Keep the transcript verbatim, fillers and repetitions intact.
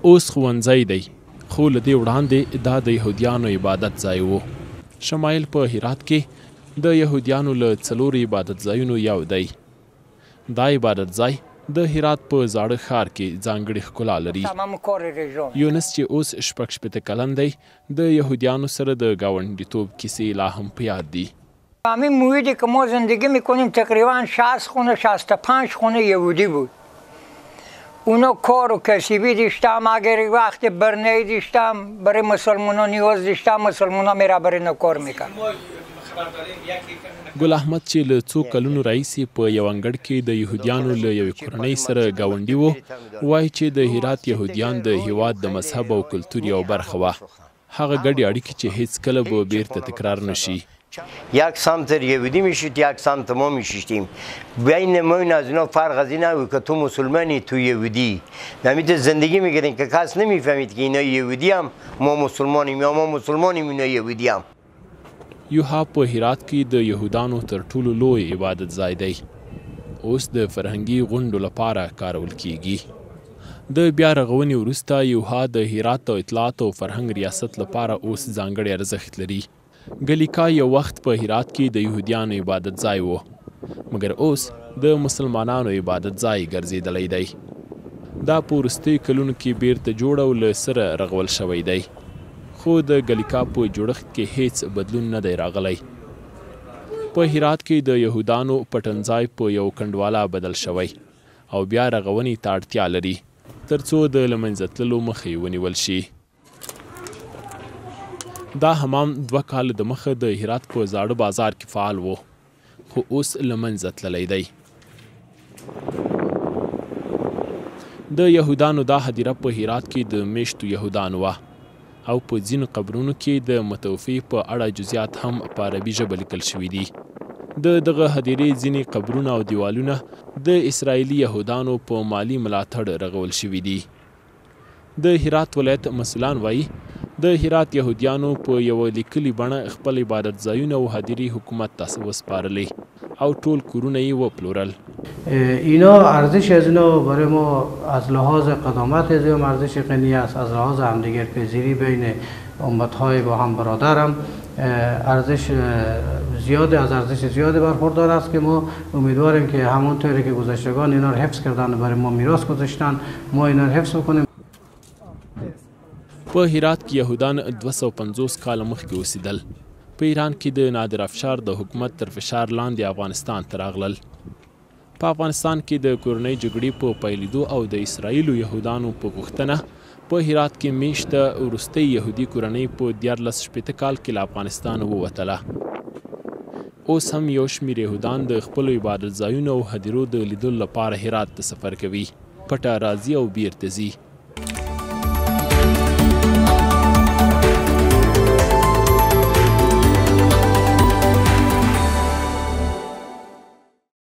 اوس ښوونځی دی، خو له دې وړاندې دا د یهودیانو عبادت ځای و. شمایل په هرات کې د یهودیانو له څلورو عبادت ځایونو یو دی. دا عبادت ځای د هرات په زاړه ښار کې ځانګړې ښکلا لري. یونس چې اوس شپږ شپېته کلن دی، د یهودیانو سره د ګاونډیتوب کیسې لا هم په یاد دي. همین محیطی که ما زندگی میکنیم تقریبا شصت خونه شصت و پنج خونه یهودی بود. اونا کار و کسیبی داشتم، اگر وقت برنه‌ای داشتم برای مسلمان‌ها نیاز داشتم، مسلمان‌ها میره برای اینا کار میکرد. ګل احمد چې له څو کلونو راهیسې په یو انګړ کې د یهودیانو له یوې کورنۍ سره ګاونډي و، وایي چې د هرات یهودیان د هیواد د مذهب او کلتور یوه برخه وه. هغه ګډې اړیکې چې هیڅکله به بیرته تکرار نشي. یک سمت یهودی میشید، یک سمت ما میشیدیم. بین ما این از اینا فرق از این نبود که تو مسلمانی تو یهودی. نمیده زندگی میکردیم که کس نمیفهمید که اینا یهودی هم ما مسلمانیم یا ما مسلمانیم اینا یهودی هم. یوها په هرات کې د یهودانو تر ټولو لوی عبادت ځای دی. اوس د فرهنګي غونډو لپاره کارول کېږي. د بیا رغونې وروسته یوها د هرات او اطلاعات او فرهنګ ریاست لپاره اوس ځانګړی ارزښت لري. ګلیکا یو وخت په هرات کې د یهودیانو عبادت ځای و، مګر اوس د مسلمانانو عبادت ځای ګرځېدلی دی. دا په وروستیو کلونو کې بیرته جوړ او له سره رغول شوی دی، خو د ګلیکا په جوړښت کې هیڅ بدلون نه دی راغلی. په هرات کې د یهودانو پټنځای په یو کنډواله بدل شوی او بیا رغونې ته اړتیا لري تر څو د له منځه تللو مخه ونیول شي. دا حمام دوه کاله د مخه د هرات په زاړه بازار کې فعال و، خو اوس له منځه تللی دی. د یهودانو دا هدیره په هرات کې د میشتو یهودانو وه او په ځینو قبرونو کې د متوفي په اړه جزئیات هم په عربي ژبه لیکل شوي دي. د دغه هدیرې ځینې قبرونه او دیوالونه د اسرائیلي یهودانو په مالي ملاتړ رغول شوي دي. د هرات ولایت مسؤلان وایي د هرات یهودیانو په یوه لیکلي بڼه خپل عبادت ځایونه او هدیرې حکومت ته وسپارلې او ټول کورونه یې وپلورل. اینا ارزش از اینا برای ما از لحاظ قدامت از هم ارزش غنی است، از لحاظ همدیگر پذیری بین امتهای با هم برادر هم ارزش زیاده، از ارزش زیاده برخوردار است که ما امیدواریم که همونطوری که گذشتگان اینا رو حفظ کردن برای ما میراث گذاشتن ما اینا رو حفظ بکنیم. په هرات کې یهودان دوه سوه پنځوس کاله مخکې اوسېدل. په ایران کې د نادر افشار د حکومت تر فشار لاندې افغانستان ته راغلل. په افغانستان کې د کورنۍ جګړې په پیلېدو او د اسرائیلو یهودانو په غوښتنه په هرات کې میشته وروستۍ یهودي کورنۍ په دیارلس شپېته کال کې له افغانستانه ووتله. اوس هم یو شمېر یهودان د خپلو عبادت ځایونو او هدیرو د لیدلو لپاره هرات ته سفر کوي. پټه راځي او بیرته ځي.